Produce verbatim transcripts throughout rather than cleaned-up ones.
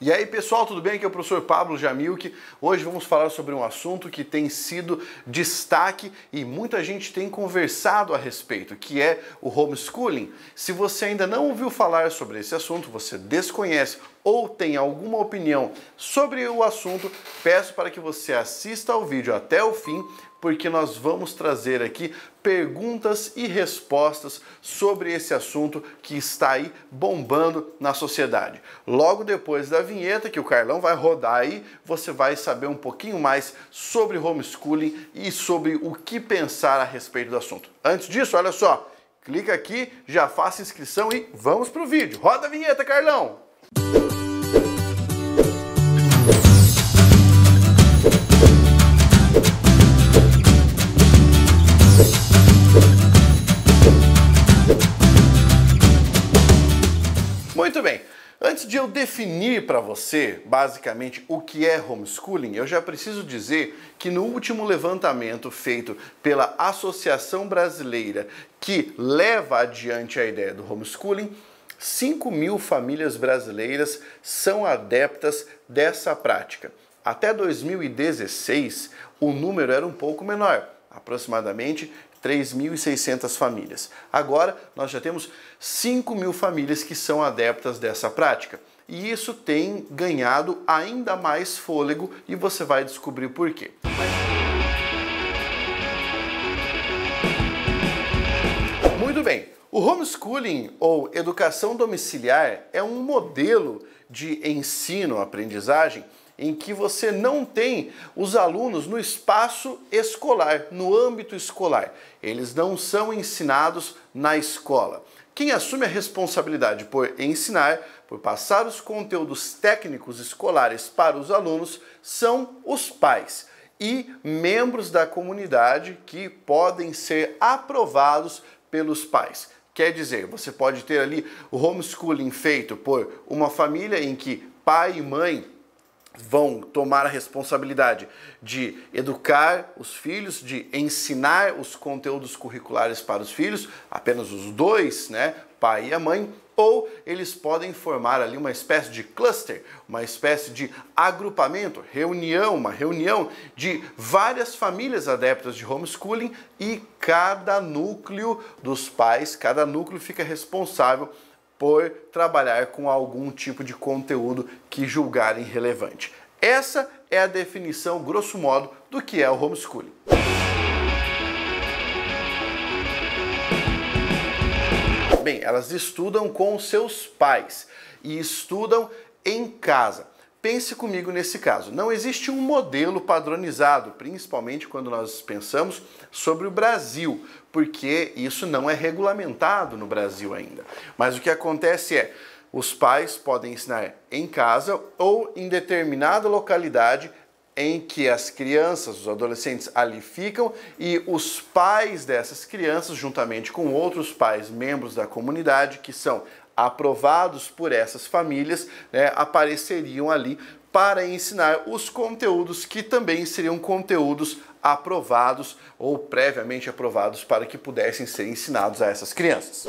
E aí pessoal, tudo bem? Aqui é o professor Pablo Jamilk. Hoje vamos falar sobre um assunto que tem sido destaque e muita gente tem conversado a respeito, que é o homeschooling. Se você ainda não ouviu falar sobre esse assunto, você desconhece ou tem alguma opinião sobre o assunto, peço para que você assista ao vídeo até o fim, porque nós vamos trazer aqui perguntas e respostas sobre esse assunto que está aí bombando na sociedade. Logo depois da vinheta, que o Carlão vai rodar aí, você vai saber um pouquinho mais sobre homeschooling e sobre o que pensar a respeito do assunto. Antes disso, olha só, clica aqui, já faça inscrição e vamos pro vídeo. Roda a vinheta, Carlão! Muito bem, antes de eu definir para você, basicamente, o que é homeschooling, eu já preciso dizer que no último levantamento feito pela Associação Brasileira que leva adiante a ideia do homeschooling, cinco mil famílias brasileiras são adeptas dessa prática. Até dois mil e dezesseis, o número era um pouco menor, aproximadamente três mil e seiscentas famílias. Agora, nós já temos cinco mil famílias que são adeptas dessa prática. E isso tem ganhado ainda mais fôlego e você vai descobrir por quê. Muito bem, o homeschooling ou educação domiciliar é um modelo de ensino-aprendizagem em que você não tem os alunos no espaço escolar, no âmbito escolar. Eles não são ensinados na escola. Quem assume a responsabilidade por ensinar, por passar os conteúdos técnicos escolares para os alunos, são os pais e membros da comunidade que podem ser aprovados pelos pais. Quer dizer, você pode ter ali o homeschooling feito por uma família em que pai e mãe vão tomar a responsabilidade de educar os filhos, de ensinar os conteúdos curriculares para os filhos, apenas os dois, né, pai e a mãe, ou eles podem formar ali uma espécie de cluster, uma espécie de agrupamento, reunião, uma reunião de várias famílias adeptas de homeschooling e cada núcleo dos pais, cada núcleo fica responsável por trabalhar com algum tipo de conteúdo que julgarem relevante. Essa é a definição, grosso modo, do que é o homeschooling. Bem, elas estudam com seus pais e estudam em casa. Pense comigo nesse caso, não existe um modelo padronizado, principalmente quando nós pensamos sobre o Brasil, porque isso não é regulamentado no Brasil ainda. Mas o que acontece é, os pais podem ensinar em casa ou em determinada localidade em que as crianças, os adolescentes ali ficam e os pais dessas crianças, juntamente com outros pais, membros da comunidade, que são aprovados por essas famílias, né, apareceriam ali para ensinar os conteúdos que também seriam conteúdos aprovados ou previamente aprovados para que pudessem ser ensinados a essas crianças.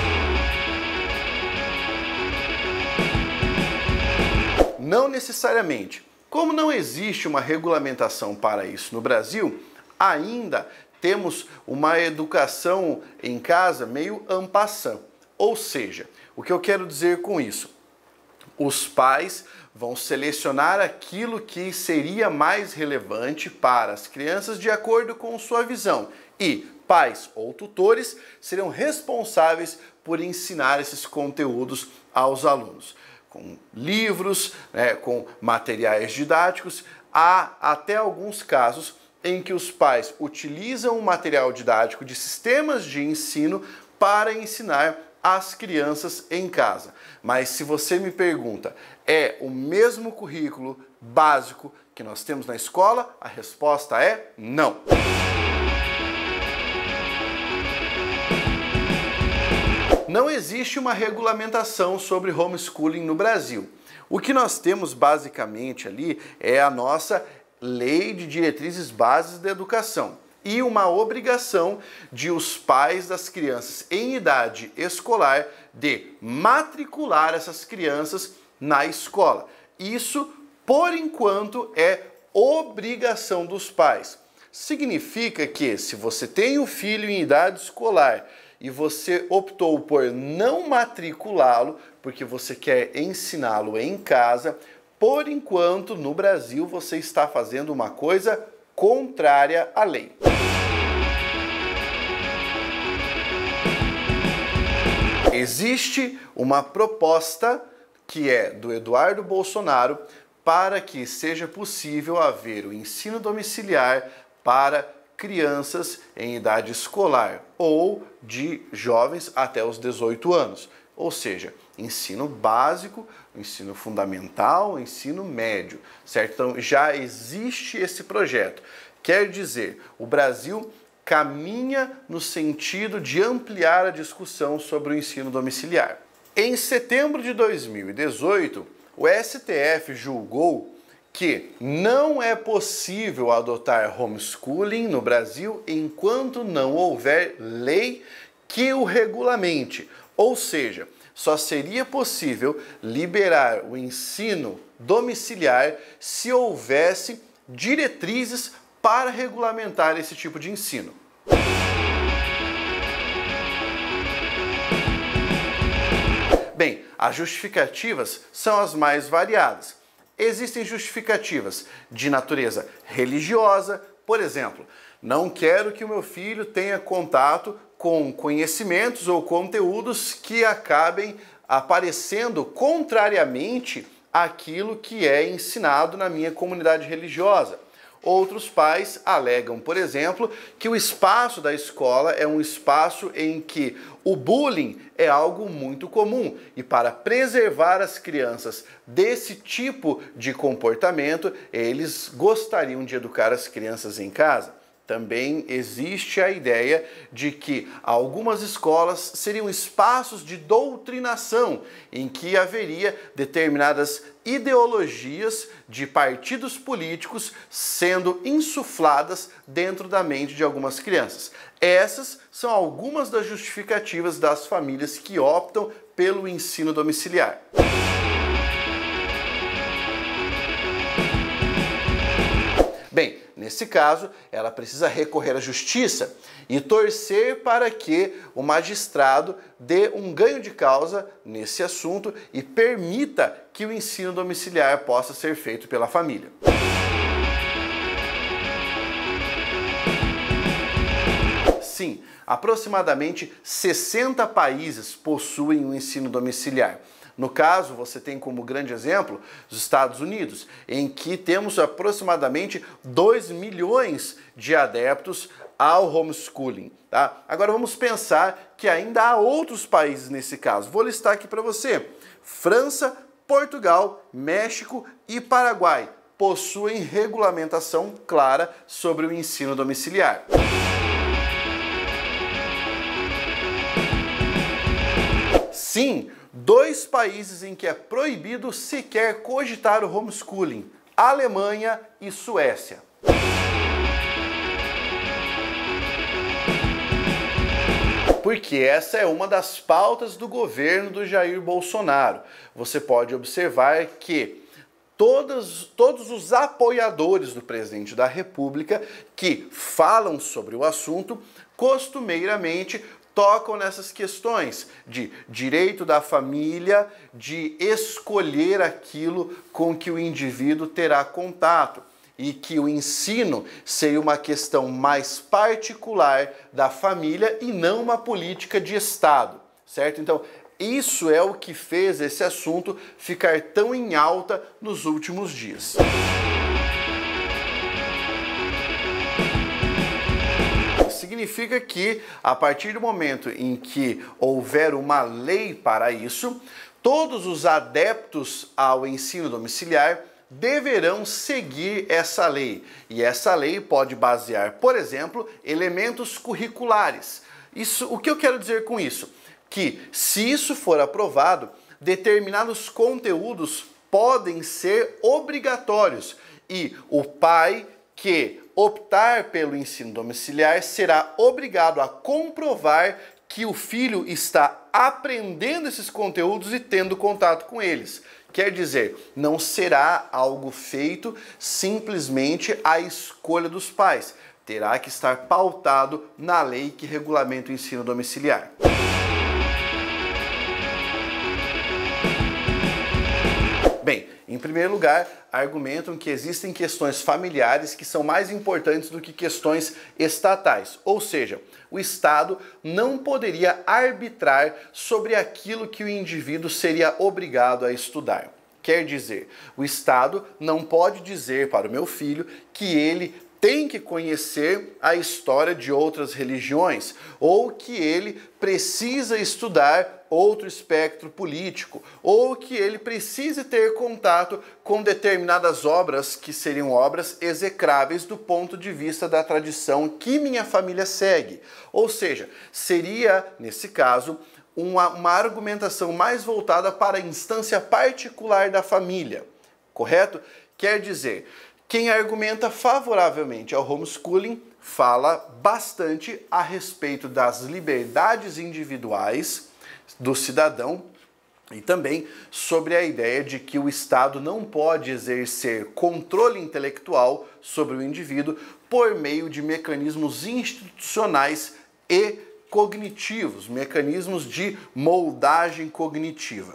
Não necessariamente. Como não existe uma regulamentação para isso no Brasil, ainda temos uma educação em casa meio en passant. Ou seja, o que eu quero dizer com isso? Os pais vão selecionar aquilo que seria mais relevante para as crianças de acordo com sua visão e pais ou tutores serão responsáveis por ensinar esses conteúdos aos alunos. Com livros, né, com materiais didáticos, há até alguns casos em que os pais utilizam o material didático de sistemas de ensino para ensinar as crianças em casa. Mas se você me pergunta, é o mesmo currículo básico que nós temos na escola? A resposta é não. Não existe uma regulamentação sobre homeschooling no Brasil. O que nós temos basicamente ali é a nossa Lei de Diretrizes Básicas da Educação e uma obrigação de os pais das crianças em idade escolar de matricular essas crianças na escola. Isso, por enquanto, é obrigação dos pais. Significa que se você tem um filho em idade escolar e você optou por não matriculá-lo porque você quer ensiná-lo em casa, por enquanto, no Brasil, você está fazendo uma coisa contrária à lei. Existe uma proposta que é do Eduardo Bolsonaro para que seja possível haver o ensino domiciliar para crianças em idade escolar ou de jovens até os dezoito anos. Ou seja, ensino básico, ensino fundamental, ensino médio, certo? Então já existe esse projeto. Quer dizer, o Brasil caminha no sentido de ampliar a discussão sobre o ensino domiciliar. Em setembro de dois mil e dezoito, o S T F julgou que não é possível adotar homeschooling no Brasil enquanto não houver lei que o regulamente. Ou seja, só seria possível liberar o ensino domiciliar se houvesse diretrizes para regulamentar esse tipo de ensino. Bem, as justificativas são as mais variadas. Existem justificativas de natureza religiosa, por exemplo, não quero que o meu filho tenha contato com conhecimentos ou conteúdos que acabem aparecendo contrariamente àquilo que é ensinado na minha comunidade religiosa. Outros pais alegam, por exemplo, que o espaço da escola é um espaço em que o bullying é algo muito comum e para preservar as crianças desse tipo de comportamento, eles gostariam de educar as crianças em casa. Também existe a ideia de que algumas escolas seriam espaços de doutrinação, em que haveria determinadas ideologias de partidos políticos sendo insufladas dentro da mente de algumas crianças. Essas são algumas das justificativas das famílias que optam pelo ensino domiciliar. Bem, nesse caso, ela precisa recorrer à justiça e torcer para que o magistrado dê um ganho de causa nesse assunto e permita que o ensino domiciliar possa ser feito pela família. Sim, aproximadamente sessenta países possuem o ensino domiciliar. No caso, você tem como grande exemplo os Estados Unidos, em que temos aproximadamente dois milhões de adeptos ao homeschooling. Tá? Agora vamos pensar que ainda há outros países nesse caso. Vou listar aqui para você. França, Portugal, México e Paraguai possuem regulamentação clara sobre o ensino domiciliar. Sim, dois países em que é proibido sequer cogitar o homeschooling: Alemanha e Suécia. Porque essa é uma das pautas do governo do Jair Bolsonaro. Você pode observar que todos, todos os apoiadores do presidente da República que falam sobre o assunto, costumeiramente tocam nessas questões de direito da família, de escolher aquilo com que o indivíduo terá contato e que o ensino seria uma questão mais particular da família e não uma política de Estado, certo? Então, isso é o que fez esse assunto ficar tão em alta nos últimos dias. Significa que, a partir do momento em que houver uma lei para isso, todos os adeptos ao ensino domiciliar deverão seguir essa lei. E essa lei pode basear, por exemplo, elementos curriculares. Isso, o que eu quero dizer com isso? Que, se isso for aprovado, determinados conteúdos podem ser obrigatórios e o pai que optar pelo ensino domiciliar será obrigado a comprovar que o filho está aprendendo esses conteúdos e tendo contato com eles. Quer dizer, não será algo feito simplesmente à escolha dos pais. Terá que estar pautado na lei que regulamenta o ensino domiciliar. Bem, em primeiro lugar, argumentam que existem questões familiares que são mais importantes do que questões estatais. Ou seja, o Estado não poderia arbitrar sobre aquilo que o indivíduo seria obrigado a estudar. Quer dizer, o Estado não pode dizer para o meu filho que ele tem que conhecer a história de outras religiões ou que ele precisa estudar outro espectro político ou que ele precise ter contato com determinadas obras que seriam obras execráveis do ponto de vista da tradição que minha família segue. Ou seja, seria, nesse caso, uma, uma argumentação mais voltada para a instância particular da família, correto? Quer dizer, quem argumenta favoravelmente ao homeschooling fala bastante a respeito das liberdades individuais do cidadão e também sobre a ideia de que o Estado não pode exercer controle intelectual sobre o indivíduo por meio de mecanismos institucionais e cognitivos, mecanismos de moldagem cognitiva.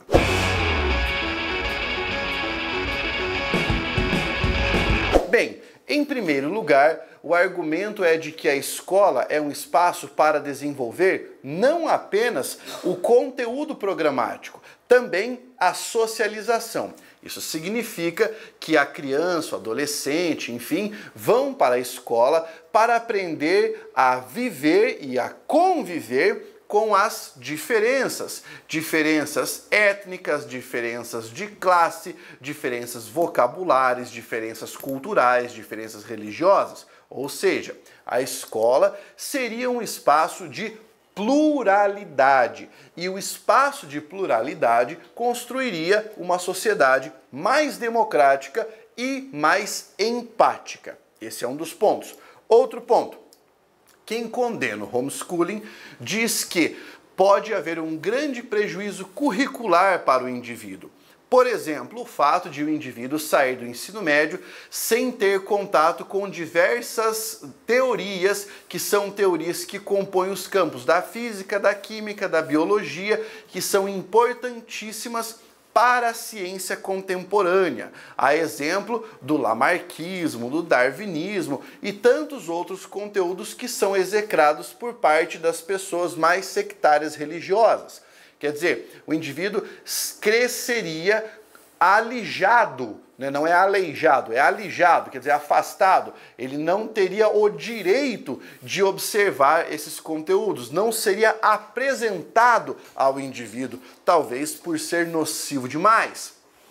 Bem, em primeiro lugar, o argumento é de que a escola é um espaço para desenvolver não apenas o conteúdo programático, também a socialização. Isso significa que a criança, o adolescente, enfim, vão para a escola para aprender a viver e a conviver com as diferenças, diferenças étnicas, diferenças de classe, diferenças vocabulares, diferenças culturais, diferenças religiosas. Ou seja, a escola seria um espaço de pluralidade e o espaço de pluralidade construiria uma sociedade mais democrática e mais empática. Esse é um dos pontos. Outro ponto. Quem condena o homeschooling diz que pode haver um grande prejuízo curricular para o indivíduo. Por exemplo, o fato de o indivíduo sair do ensino médio sem ter contato com diversas teorias, que são teorias que compõem os campos da física, da química, da biologia, que são importantíssimas para a ciência contemporânea, a exemplo do lamarquismo, do darwinismo e tantos outros conteúdos que são execrados por parte das pessoas mais sectárias religiosas. Quer dizer, o indivíduo cresceria alijado, né? Não é aleijado, é alijado, quer dizer, afastado. Ele não teria o direito de observar esses conteúdos, não seria apresentado ao indivíduo, talvez por ser nocivo demais.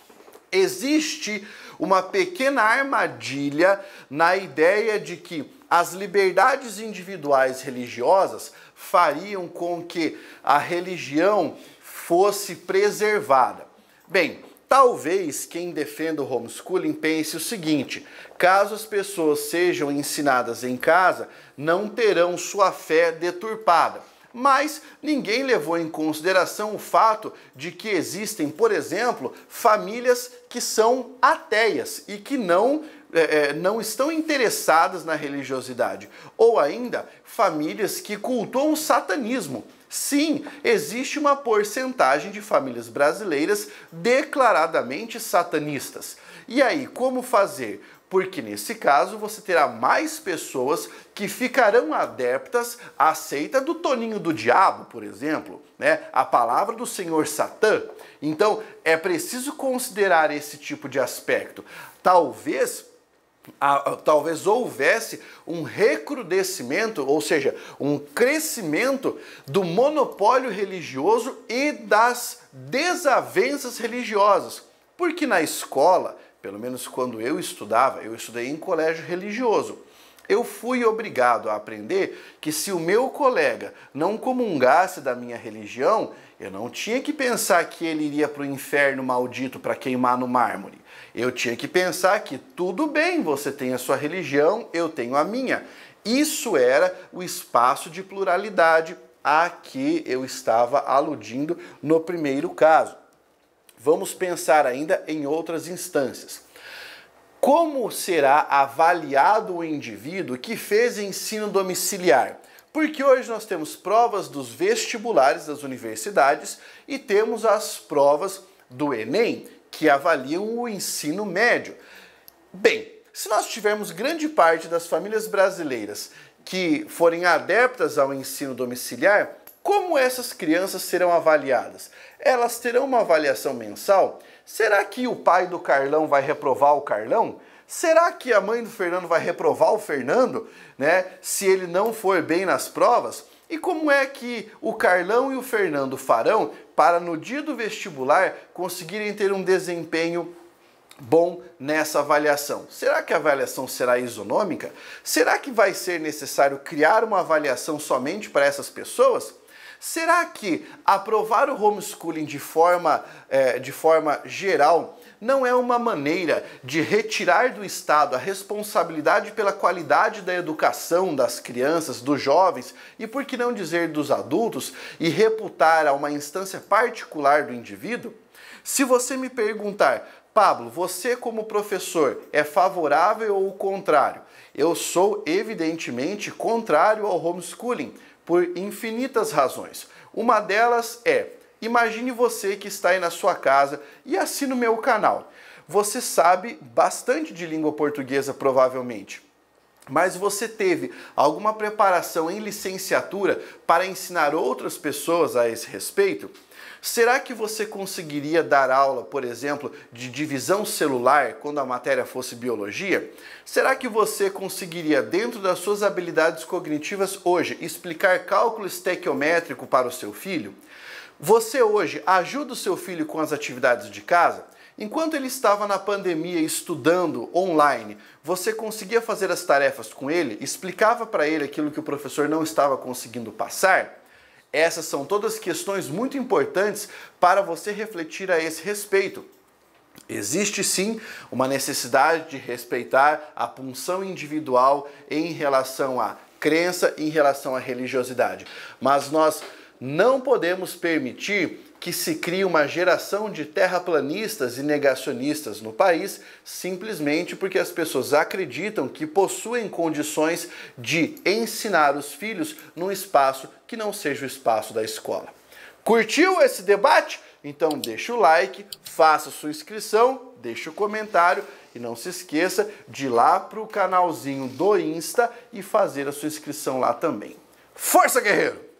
Existe uma pequena armadilha na ideia de que as liberdades individuais religiosas fariam com que a religião fosse preservada. Bem, talvez quem defenda o homeschooling pense o seguinte: caso as pessoas sejam ensinadas em casa, não terão sua fé deturpada. Mas ninguém levou em consideração o fato de que existem, por exemplo, famílias que são ateias e que não, é, não estão interessadas na religiosidade. Ou ainda, famílias que cultuam o satanismo. Sim, existe uma porcentagem de famílias brasileiras declaradamente satanistas. E aí, como fazer? Porque nesse caso você terá mais pessoas que ficarão adeptas à seita do Toninho do Diabo, por exemplo, né? A palavra do Senhor Satã. Então é preciso considerar esse tipo de aspecto. Talvez, a, talvez houvesse um recrudescimento, ou seja, um crescimento do monopólio religioso e das desavenças religiosas. Porque na escola, pelo menos quando eu estudava, eu estudei em colégio religioso, eu fui obrigado a aprender que se o meu colega não comungasse da minha religião, eu não tinha que pensar que ele iria para o inferno maldito para queimar no mármore. Eu tinha que pensar que tudo bem, você tem a sua religião, eu tenho a minha. Isso era o espaço de pluralidade a que eu estava aludindo no primeiro caso. Vamos pensar ainda em outras instâncias. Como será avaliado o indivíduo que fez ensino domiciliar? Porque hoje nós temos provas dos vestibulares das universidades e temos as provas do Enem, que avaliam o ensino médio. Bem, se nós tivermos grande parte das famílias brasileiras que forem adeptas ao ensino domiciliar, como essas crianças serão avaliadas? Elas terão uma avaliação mensal? Será que o pai do Carlão vai reprovar o Carlão? Será que a mãe do Fernando vai reprovar o Fernando, né, se ele não for bem nas provas? E como é que o Carlão e o Fernando farão para, no dia do vestibular, conseguirem ter um desempenho bom nessa avaliação? Será que a avaliação será isonômica? Será que vai ser necessário criar uma avaliação somente para essas pessoas? Será que aprovar o homeschooling de forma, é, de forma geral não é uma maneira de retirar do Estado a responsabilidade pela qualidade da educação das crianças, dos jovens e, por que não dizer, dos adultos, e reputar a uma instância particular do indivíduo? Se você me perguntar, Pablo, você como professor é favorável ou contrário? Eu sou evidentemente contrário ao homeschooling, por infinitas razões. Uma delas é, imagine você que está aí na sua casa e assina o meu canal. Você sabe bastante de língua portuguesa provavelmente, mas você teve alguma preparação em licenciatura para ensinar outras pessoas a esse respeito? Será que você conseguiria dar aula, por exemplo, de divisão celular quando a matéria fosse biologia? Será que você conseguiria, dentro das suas habilidades cognitivas hoje, explicar cálculo estequiométrico para o seu filho? Você hoje ajuda o seu filho com as atividades de casa? Enquanto ele estava na pandemia estudando online, você conseguia fazer as tarefas com ele? Explicava para ele aquilo que o professor não estava conseguindo passar? Essas são todas questões muito importantes para você refletir a esse respeito. Existe sim uma necessidade de respeitar a punção individual em relação à crença, em relação à religiosidade, mas nós não podemos permitir que se crie uma geração de terraplanistas e negacionistas no país simplesmente porque as pessoas acreditam que possuem condições de ensinar os filhos num espaço que não seja o espaço da escola. Curtiu esse debate? Então deixa o like, faça sua inscrição, deixa o comentário e não se esqueça de ir lá para o canalzinho do Insta e fazer a sua inscrição lá também. Força, guerreiro!